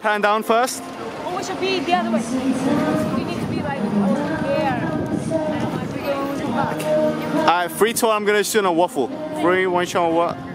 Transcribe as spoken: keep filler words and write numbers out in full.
Pan down first. Oh, we should be the other way. We need to be like over here. And I'm going back. Alright, three, two, I'm gonna shoot a waffle. Three, one shot, what?